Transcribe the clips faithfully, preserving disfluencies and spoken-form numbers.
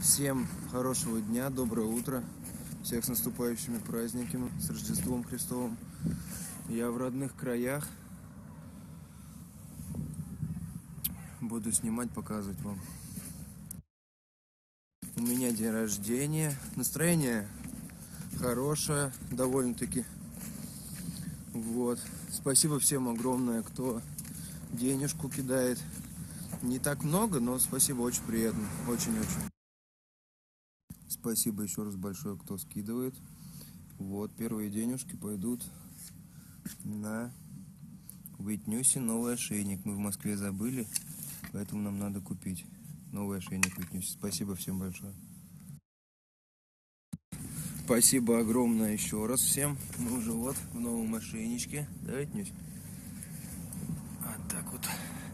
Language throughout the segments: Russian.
Всем хорошего дня, доброе утро, всех с наступающими праздниками, с Рождеством Христовым. Я в родных краях, буду снимать, показывать вам. У меня день рождения, настроение хорошее, довольно-таки. Вот. Спасибо всем огромное, кто денежку кидает. Не так много, но спасибо, очень приятно, очень-очень. Спасибо еще раз большое, кто скидывает. Вот, первые денежки пойдут на Витнюсе новый ошейник. Мы в Москве забыли, поэтому нам надо купить новый ошейник Витнюсе. Спасибо всем большое. Спасибо огромное еще раз всем. Мы уже вот в новом ошейничке. Да, Витнюсь? Вот так вот.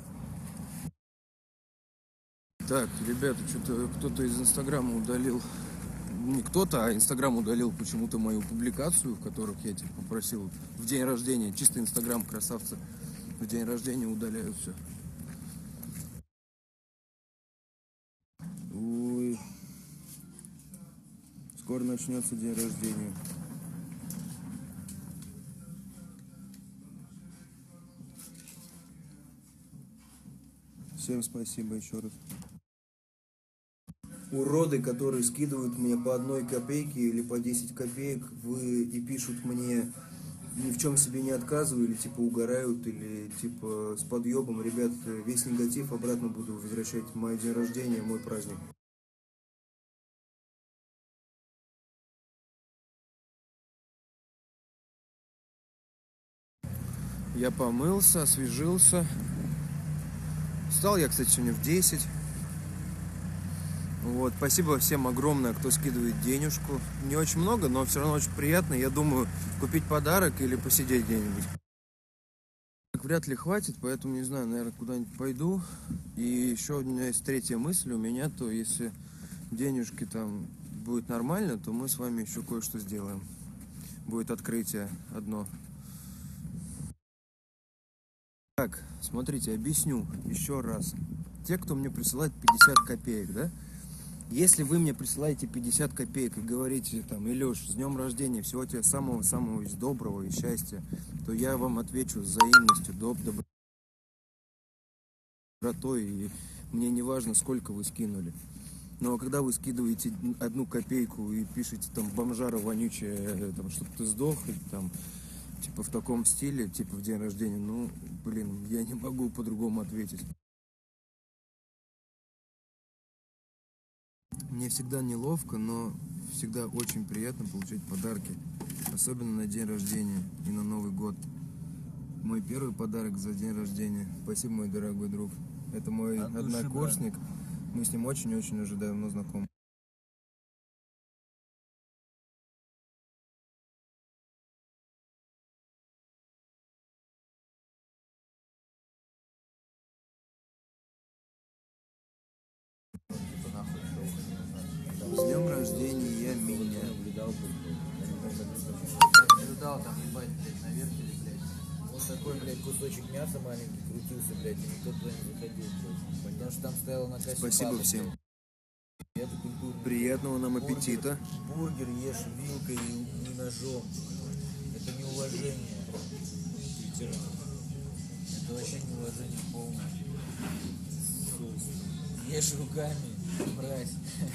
Так, ребята, что-то кто-то из Инстаграма удалил. Не кто-то, а Инстаграм удалил почему-то мою публикацию, в которых я типа попросил в день рождения. Чисто Инстаграм, красавцы. В день рождения удаляют все. Ой. Скоро начнется день рождения. Всем спасибо еще раз. Уроды, которые скидывают мне по одной копейке или по десять копеек, вы и пишут мне, ни в чем себе не отказываю, или типа угорают, или типа с подъебом. Ребят, весь негатив обратно буду возвращать в мой день рождения, мой праздник. Я помылся, освежился. Встал я, кстати, сегодня в десять. Вот, спасибо всем огромное, кто скидывает денежку. Не очень много, но все равно очень приятно. Я думаю, купить подарок или посидеть где-нибудь. Вряд ли хватит, поэтому, не знаю, наверное, куда-нибудь пойду. И еще у меня есть третья мысль у меня, то если денежки там будет нормально, то мы с вами еще кое-что сделаем. Будет открытие одно. Так, смотрите, объясню еще раз. Те, кто мне присылает пятьдесят копеек, да? Если вы мне присылаете пятьдесят копеек и говорите, там, Илюш, с днем рождения, всего тебе самого-самого доброго и счастья, то я вам отвечу с взаимностью, доб добротой, и мне не важно, сколько вы скинули. Но когда вы скидываете одну копейку и пишете, там, бомжара вонючая, там, чтобы ты сдох, там, типа в таком стиле, типа в день рождения, ну, блин, я не могу по-другому ответить. Мне всегда неловко, но всегда очень приятно получать подарки. Особенно на день рождения и на Новый год. Мой первый подарок за день рождения. Спасибо, мой дорогой друг. Это мой От однокурсник. Души, мы с ним очень-очень уже давно знакомы. С днем рождения меня. Наблюдал там, ебать, блядь, наверх или, блядь. Вот такой, блядь, кусочек мяса маленький крутился, блядь, и никто туда не заходил, блядь. Потому что там стояла на кассе. Спасибо папа, всем. блядь. Это культурный. Приятного нам бургер, аппетита. Бургер ешь вилкой и не ножом. Это неуважение ветеранов. Это вообще неуважение полное. Ешь руками, мразь.